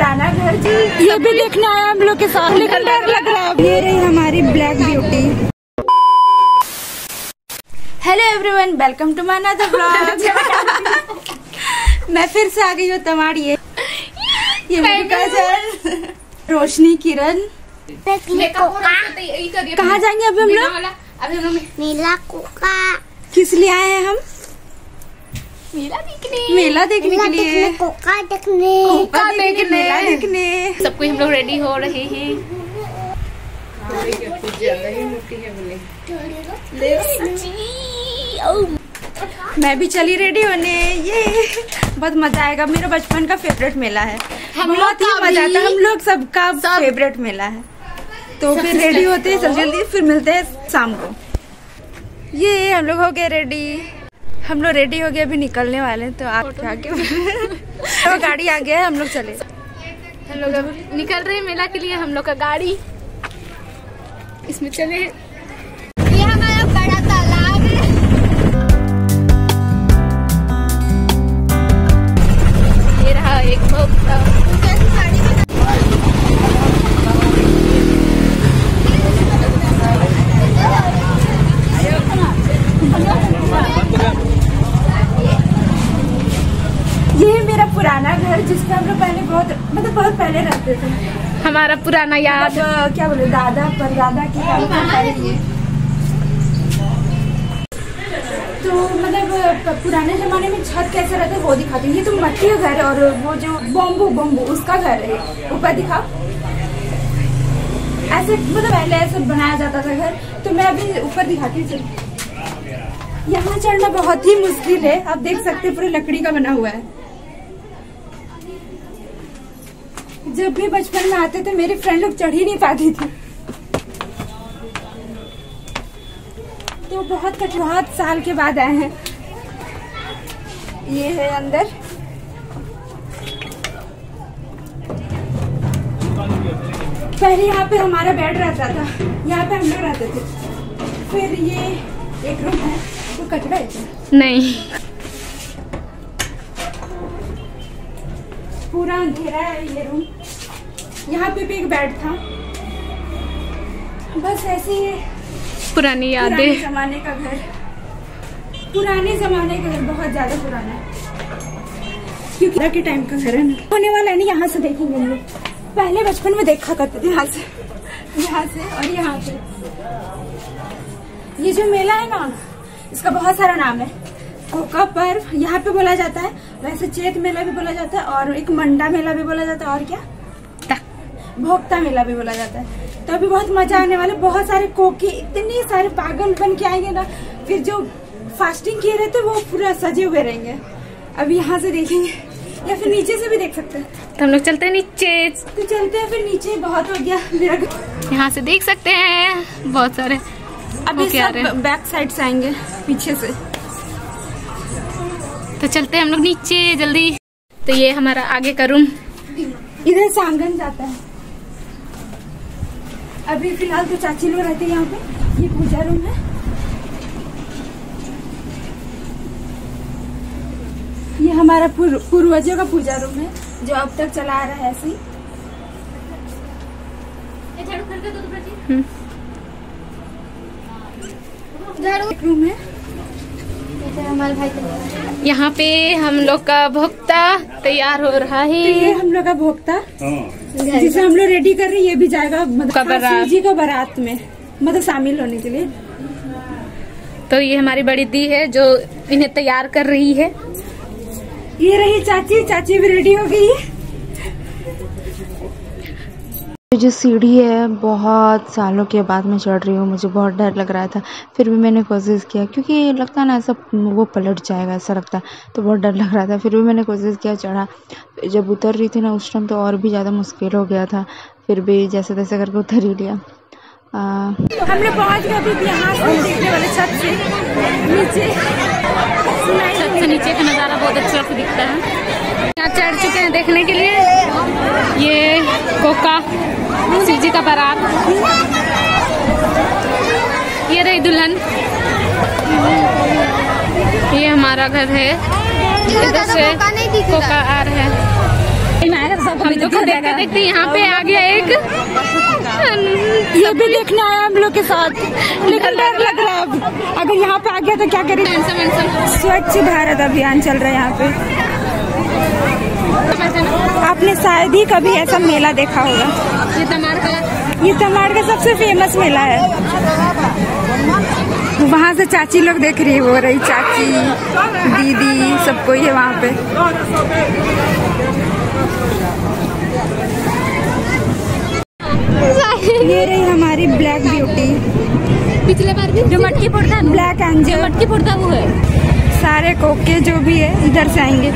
पुराना घर जी, ये भी देखने आया हम लोग के साथ, लेकिन डर लग रहा है। ये रही हमारी black beauty. Hello everyone, welcome to my another vlog. मैं फिर से आ गई हूँ तमाड़ी। ये मेरी कजन रोशनी किरण। कहाँ जाएंगे अभी हम लोग? अभी हम लोग मेला कोका। किस लिए आए हैं हम? मेला देखने के लिए, कोका देखने, मेला देखने। सब कुछ हम लोग रेडी हो रहे हैं। मैं भी चली रेडी होने। ये बहुत मजा आएगा। मेरा बचपन का फेवरेट मेला है, बहुत ही मजा आता है। हम लोग सबका फेवरेट मेला है। तो फिर रेडी होते हैं जल्दी, फिर मिलते हैं शाम को। ये हम लोग हो गए रेडी। हम लोग रेडी हो गए, अभी निकलने वाले हैं। तो आगे तो गाड़ी आ गया है, हम लोग चले। हम लोग अब निकल रहे हैं मेला के लिए। हम लोग का गाड़ी इसमें चले। ये हमारा बड़ा तालाब है। ये रहा एक भोक्ता। ये मेरा पुराना घर, जिसमें हम लोग पहले बहुत पहले रहते थे। हमारा पुराना याद, क्या बोले, दादा परदादा की ये। तो मतलब पुराने जमाने में छत कैसे रहते वो दिखाते। ये तो मट्टी का घर है, और वो जो बम्बू उसका घर है। ऊपर दिखाओ। ऐसे मतलब पहले ऐसे बनाया जाता था घर। तो मैं अभी ऊपर दिखाती हूँ। यहाँ चढ़ना बहुत ही मुश्किल है। आप देख सकते हैं, पूरा लकड़ी का बना हुआ है। जब भी बचपन में आते थे, मेरी फ्रेंड लोग चढ़ ही नहीं पाती थी। तो बहुत साल के बाद आए हैं। ये है अंदर। पहले यहाँ पे हमारा बेड रहता था, यहाँ पे हम लोग रहते थे। फिर ये एक रूम है, तो कचरा है नहीं, पूरा अंधेरा है ये रूम। यहाँ पे भी एक बेड था। बस ऐसे ही पुरानी यादें। पुराने जमाने का घर, बहुत ज्यादा पुराना है, क्योंकि के टाइम का घर है ना। होने वाला है ना। यहाँ से देखेंगे हम लोग। पहले बचपन में देखा करते थे, यहाँ से और यहाँ से। ये जो मेला है ना, इसका बहुत सारा नाम है। कोका पर्व यहाँ पे बोला जाता है, वैसे चैत मेला भी बोला जाता है, और एक मंडा मेला भी बोला जाता है, और क्या भोक्ता मेला भी बोला जाता है। तो अभी बहुत मजा आने वाला। बहुत सारे कोकी, इतने सारे पागल बन के आएंगे ना। फिर जो फास्टिंग किए रहते वो पूरा सजे हुए रहेंगे। अभी यहाँ से देखेंगे, या फिर नीचे से भी देख सकते हैं। तो हम लोग चलते हैं नीचे। तो चलते हैं फिर नीचे। बहुत हो गया मेरा। यहाँ से देख सकते हैं बहुत सारे। अभी सब बैक साइड से आएंगे, पीछे से। तो चलते हैं हम लोग नीचे जल्दी। तो ये हमारा आगे का रूम, इधर से आंगन जाता है। अभी फिलहाल तो चाची लोग रहते हैं यहाँ पे। ये पूजा रूम है। ये हमारा पूर्वजों का पूजा रूम है, जो अब तक चला आ रहा है ऐसे ही। एक रूम है। यहाँ पे हम लोग का भोक्ता तैयार हो रहा है। ये हम लोग का भोक्ता, जिसे हम लोग रेडी कर रहे हैं। ये भी जाएगा शिव जी का बारात में, मतलब शामिल होने के लिए। तो ये हमारी बड़ी दी है जो इन्हें तैयार कर रही है। ये रही चाची भी रेडी हो गई है। जो सीढ़ी है, बहुत सालों के बाद मैं चढ़ रही हूँ। मुझे बहुत डर लग रहा था, फिर भी मैंने कोशिश किया, क्योंकि लगता है ना ऐसा वो पलट जाएगा ऐसा लगता है। तो बहुत डर लग रहा था, फिर भी मैंने कोशिश किया, चढ़ा। जब उतर रही थी ना, उस टाइम तो और भी ज़्यादा मुश्किल हो गया था। फिर भी जैसे तैसे करके उतर ही लिया। हम लोग पहुँच गए अभी यहाँ से देखने वाले छत से नीचे का नज़ारा बहुत अच्छा से दिखता है। यहाँ चढ़ चुके हैं देखने के लिए। ये कोका शिव जी का बारात। ये रही दुल्हन। ये हमारा घर है। इधर से कोका आ रहा है। देखो देखते देखते यहाँ पे आ गया एक, ये भी देखने आया हम लोग के साथ, लेकिन डर लग रहा है अब अगर यहाँ पे आ गया तो क्या करेंगे। स्वच्छ भारत अभियान चल रहा है यहाँ पे। आपने शायद ही कभी ऐसा मेला देखा होगा। ये तमाड़ का सबसे फेमस मेला है। वहाँ से चाची लोग देख रही है, वो रही चाची दीदी सब कोई है वहाँ पे। ये रही हमारी ब्लैक ब्यूटी, पिछले बार भी जो मटकी फोड़ता है, ब्लैक एंजल मटकी फोड़ता वो है। सारे कोके जो भी है इधर से आएंगे।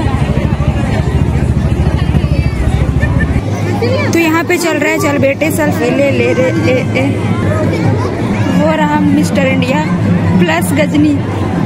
तो यहाँ पे चल रहा है चल बेटे सेल्फी ले रे वो रहा मिस्टर इंडिया प्लस गजनी।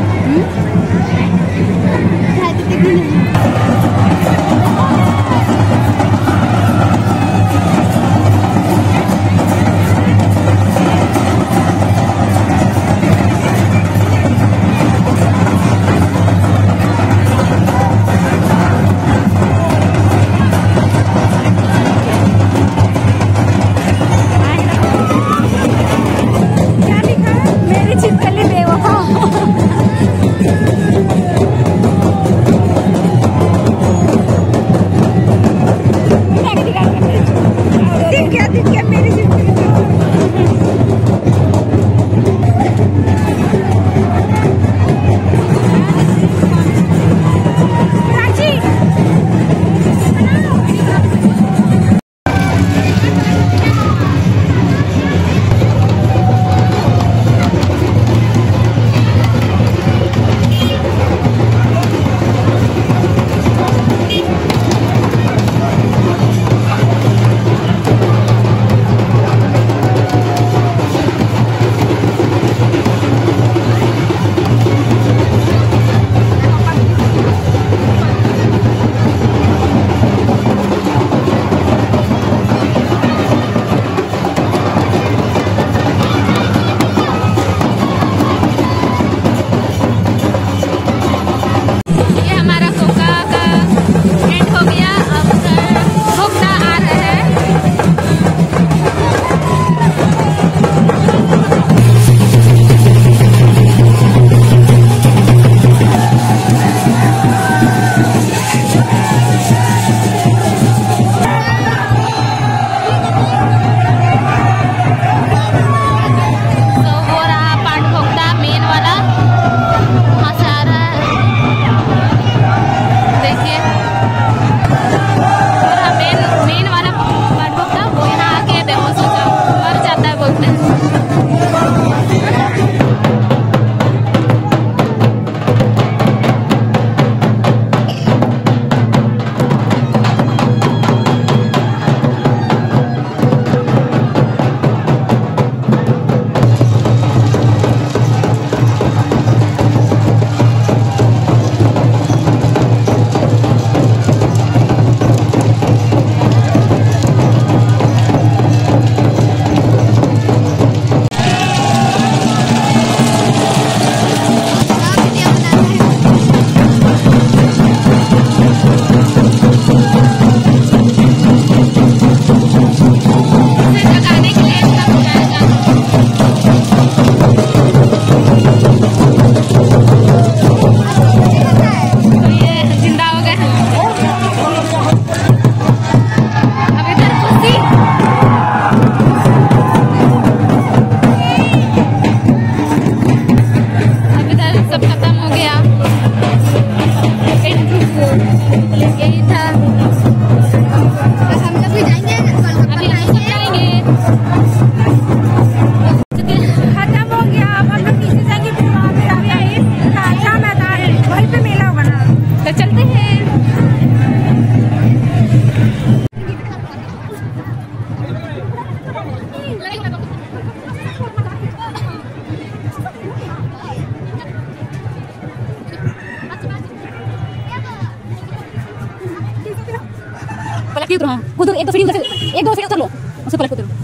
पलट रहा है खुद एक दो सीढ़ी एक दो सीढ़ी उतर लो उससे पलट उतरो।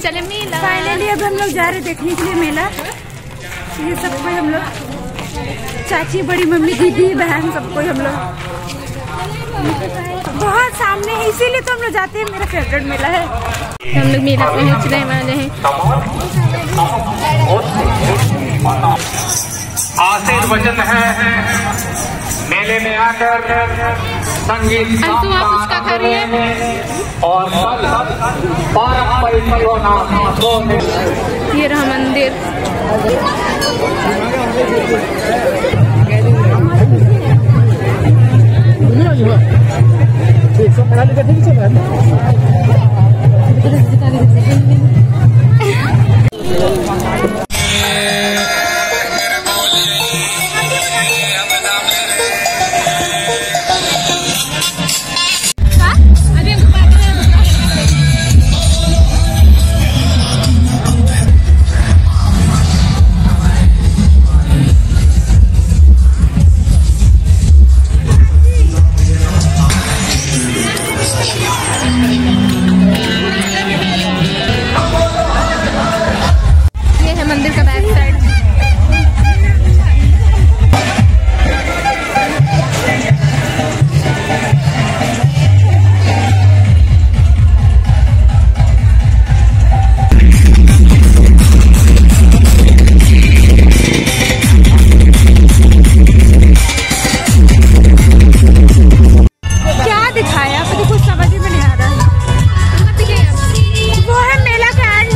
चले मेला। फाइनली अब हम लोग जा रहे देखने के लिए मेला। ये सब कोई हम लोग, चाची, बड़ी मम्मी, दीदी, बहन, सब कोई हम लोग बहुत सामने है, इसीलिए तो हम लोग जाते हैं। मेरा फेवरेट मेला है। हम लोग मेला पहुँचने वाले हैं। आशीर्वचन है मेले में आकर संगीत तो आप उसका खा रही हैं और ये रहा मंदिर। मंदिर का बैक साइड। क्या दिखाया मुझे कुछ समझ में नहीं आ रहा है। वो है मेला का एंड,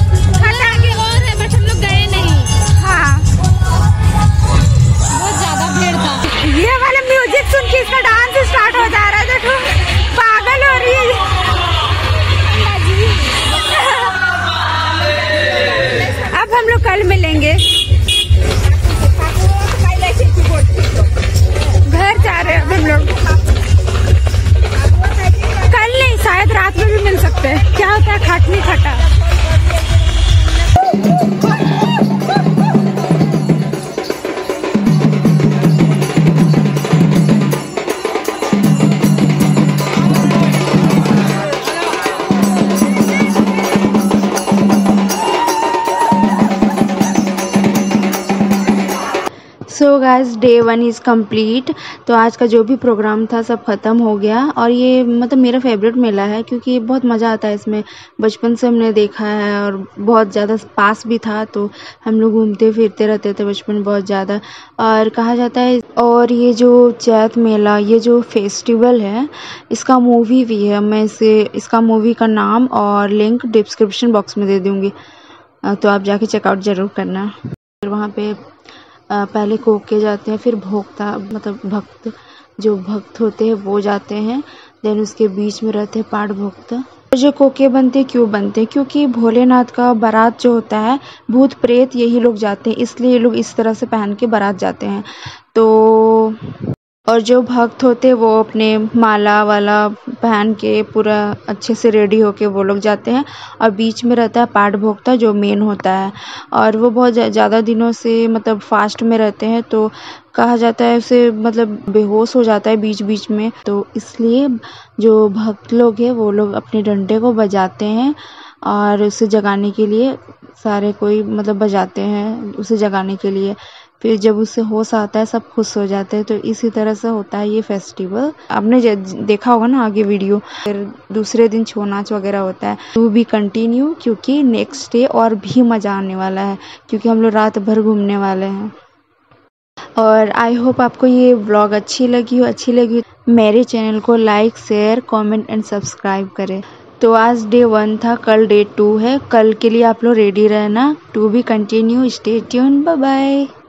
ये वाला म्यूजिक सुन के इसका डांस स्टार्ट हो जा रहा है। देखो पागल हो रही है। अब हम लोग कल मिलेंगे। घर जा रहे हैं अब हम लोग। कल नहीं, शायद रात में भी मिल सकते हैं। क्या होता है खटनी खटा। So guys, day 1 is complete. तो आज का जो भी प्रोग्राम था सब ख़त्म हो गया। और ये मतलब मेरा फेवरेट मेला है क्योंकि बहुत मज़ा आता है इसमें। बचपन से हमने देखा है और बहुत ज़्यादा पास भी था, तो हम लोग घूमते फिरते रहते थे बचपन बहुत ज़्यादा। और कहा जाता है, और ये जो चैत मेला, ये जो फेस्टिवल है, इसका मूवी भी है। मैं इसका मूवी का नाम और लिंक डिस्क्रिप्शन बॉक्स में दे दूँगी, तो आप जाके चेकआउट ज़रूर करना। फिर वहाँ पे पहले कोके जाते हैं, फिर भोक्ता मतलब भक्त, जो भक्त होते हैं वो जाते हैं। देन उसके बीच में रहते हैं पाठ भोक्ता। जो कोके बनते क्यों बनते हैं? क्योंकि भोलेनाथ का बारात जो होता है, भूत प्रेत यही लोग जाते हैं, इसलिए ये लोग इस तरह से पहन के बारात जाते हैं। तो और जो भक्त होते हैं वो अपने माला वाला पहन के पूरा अच्छे से रेडी होके वो लोग जाते हैं। और बीच में रहता है पाठ भोक्ता जो मेन होता है, और वो बहुत ज़्यादा दिनों से मतलब फास्ट में रहते हैं। तो कहा जाता है उसे मतलब बेहोश हो जाता है बीच बीच में, तो इसलिए जो भक्त लोग हैं वो लोग अपने डंडे को बजाते हैं और उसे जगाने के लिए सारे कोई मतलब बजाते हैं उसे जगाने के लिए। फिर जब उससे होश आता है सब खुश हो जाते हैं। तो इसी तरह से होता है ये फेस्टिवल। आपने देखा होगा ना आगे वीडियो। फिर दूसरे दिन छो नाच वगैरह होता है। टू बी कंटिन्यू, क्योंकि नेक्स्ट डे और भी मज़ा आने वाला है, क्योंकि हम लोग रात भर घूमने वाले हैं। और आई होप आपको ये व्लॉग अच्छी लगी मेरे चैनल को like, share, comment and subscribe करें। तो आज डे 1 था, कल डे 2 है। कल के लिए आप लोग रेडी रहना। To be continue, stay tune, bye bye.